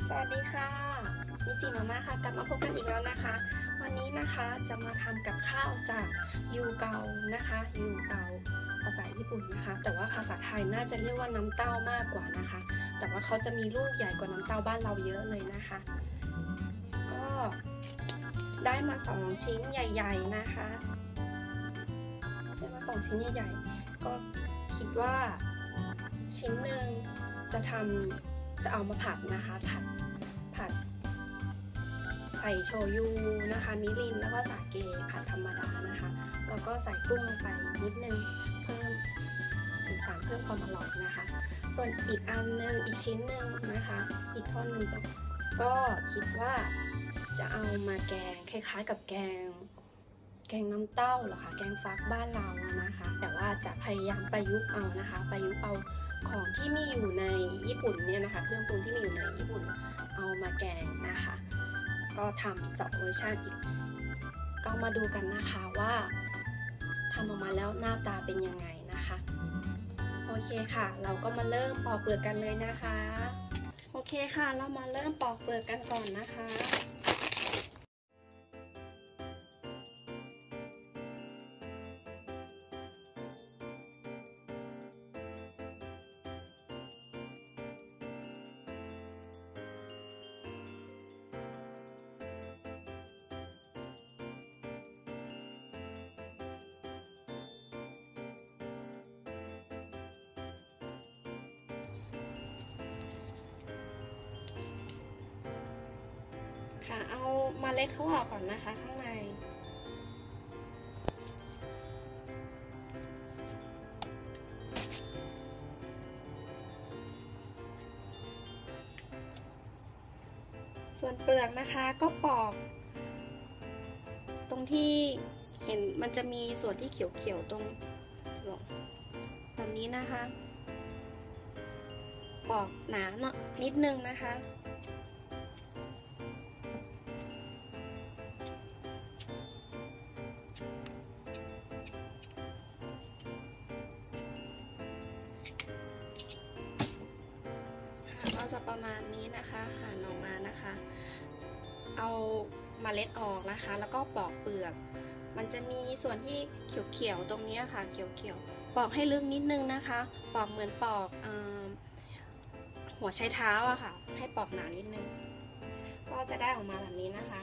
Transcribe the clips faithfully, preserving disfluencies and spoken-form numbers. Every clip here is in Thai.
สวัสดีค่ะมิจิมาม่าค่ะกลับมาพบกันอีกแล้วนะคะวันนี้นะคะจะมาทำกับข้าวจากยูเกานะคะยูเกาภาษาญี่ปุ่นนะคะแต่ว่าภาษาไทยน่าจะเรียกว่าน้ำเต้ามากกว่านะคะแต่ว่าเขาจะมีลูกใหญ่กว่าน้ำเต้าบ้านเราเยอะเลยนะคะก็ได้มาสองชิ้นใหญ่ๆนะคะได้มาสองชิ้นใหญ่ๆก็คิดว่าชิ้นหนึ่งจะทำจะเอามาผัดนะคะผัดผัดใส่โชยุนะคะมิรินแล้วก็สาเกผัดธรรมดานะคะแล้วก็ใส่กุ้งลงไปนิดนึงเพิ่มสีสันเพิ่มความอร่อยนะคะส่วนอีกอันนึงอีกชิ้นหนึ่งนะคะอีกท่อนหนึ่งก็คิดว่าจะเอามาแกงคล้ายๆกับแกงแกงน้ำเต้าเหรอคะแกงฟักบ้านเรานะคะแต่ว่าจะพยายามประยุกต์เอานะคะประยุกต์เอาของที่มีอยู่ในญี่ปุ่นเนี่ยนะคะเครื่องปรุงที่มีอยู่ในญี่ปุ่นเอามาแกงนะคะก็ทำสองเวอร์ชันอีกก็มาดูกันนะคะว่าทำออกมาแล้วหน้าตาเป็นยังไงนะคะโอเคค่ะเราก็มาเริ่มปอกเปลือกกันเลยนะคะโอเคค่ะเรามาเริ่มปอกเปลือกกันก่อนนะคะค่ะเอาเมล็ดเขาออกก่อนนะคะข้างในส่วนเปลือกนะคะก็ปอกตรงที่เห็นมันจะมีส่วนที่เขียวๆตรงแบบนี้นะคะปอกหนาเนาะนิดนึงนะคะก็จะประมาณนี้นะคะหั่นออกมานะคะเอาเมล็ดออกนะคะแล้วก็ปอกเปลือกมันจะมีส่วนที่เขียวๆตรงนี้ค่ะเขียวๆปอกให้ลึกนิดนึงนะคะปอกเหมือนปอกหัวไชเท้าอะค่ะให้ปอกหนานิดนึงก็จะได้ออกมาแบบนี้นะคะ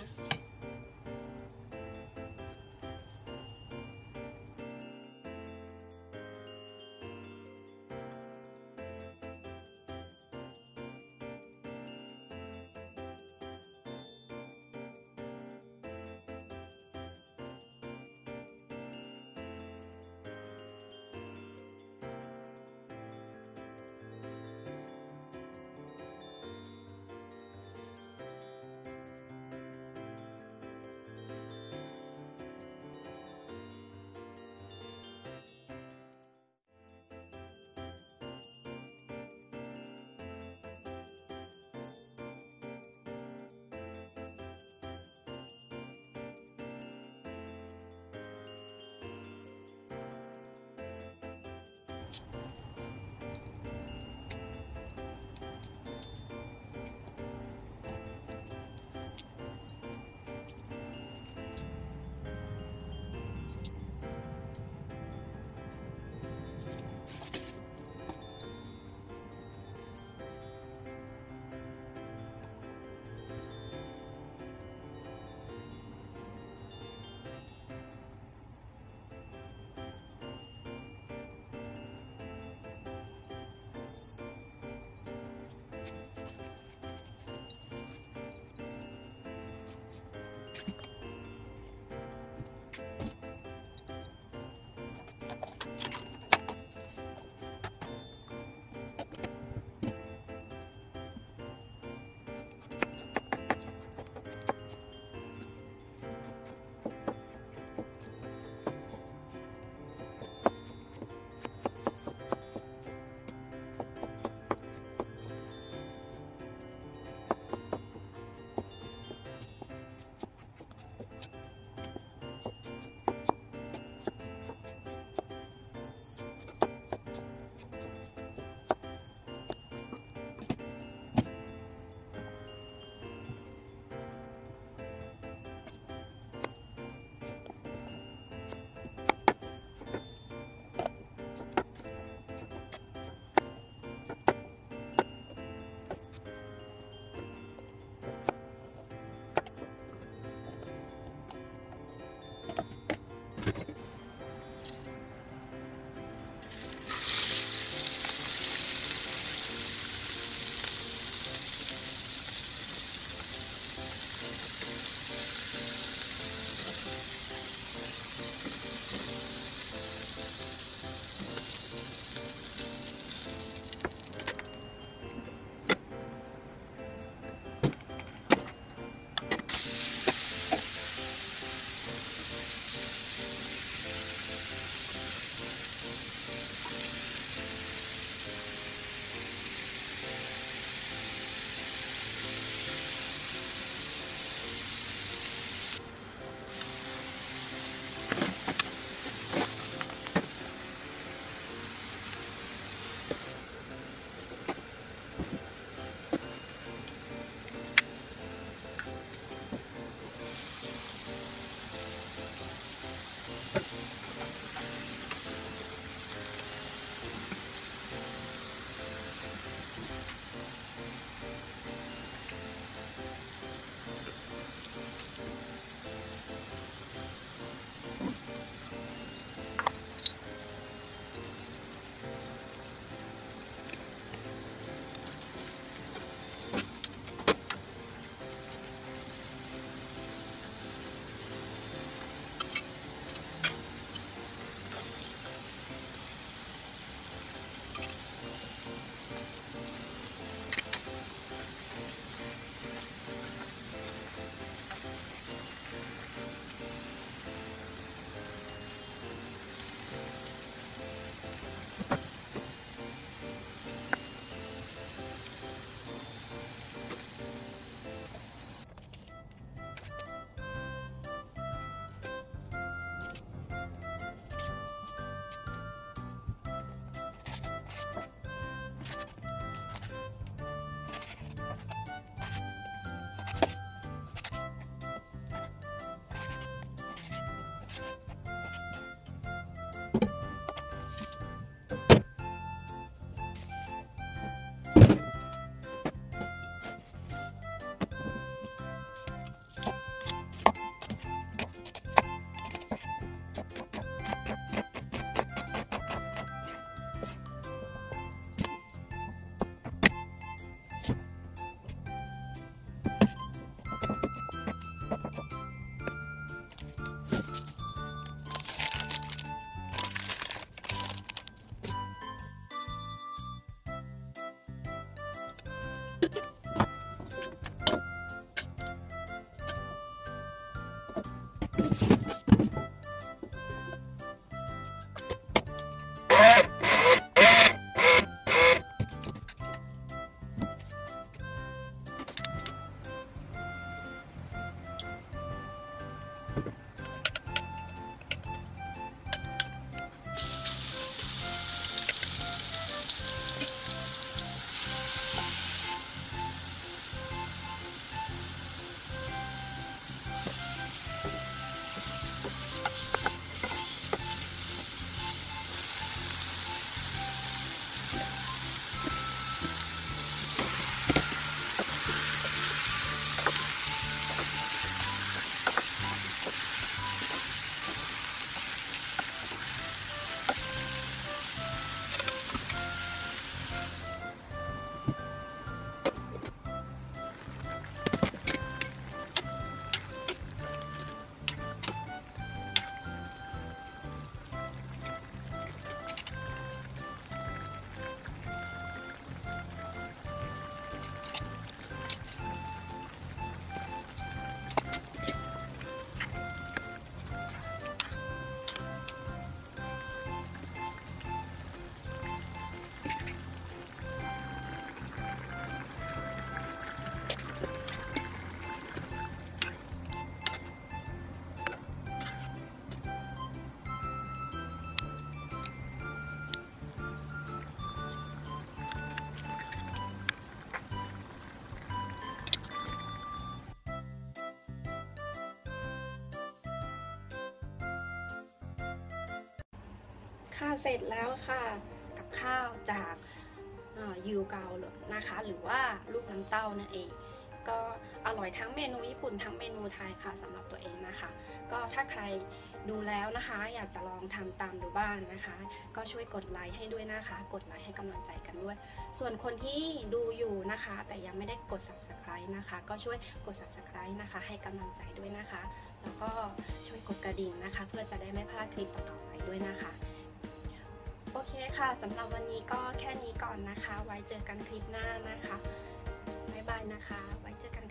ค่ะเสร็จแล้วค่ะกับข้าวจากยูเกาเลยนะคะหรือว่าลูกน้ำเต้านั่นเองก็อร่อยทั้งเมนูญี่ปุ่นทั้งเมนูไทยค่ะสำหรับตัวเองนะคะก็ถ้าใครดูแล้วนะคะอยากจะลองทำตามดูบ้าง น, นะคะก็ช่วยกดไลค์ให้ด้วยนะคะกดไลค์ให้กำลังใจกันด้วยส่วนคนที่ดูอยู่นะคะแต่ยังไม่ได้กด ซับสไครบ์ นะคะก็ช่วยกด ซับสไครบ์ นะคะให้กำลังใจด้วยนะคะแล้วก็ช่วยกดกระดิ่งนะคะเพื่อจะได้ไม่พลาดคลิปต่อๆไปด้วยนะคะโอเคค่ะสำหรับวันนี้ก็แค่นี้ก่อนนะคะไว้เจอกันคลิปหน้านะคะบ๊ายบายนะคะไว้เจอกัน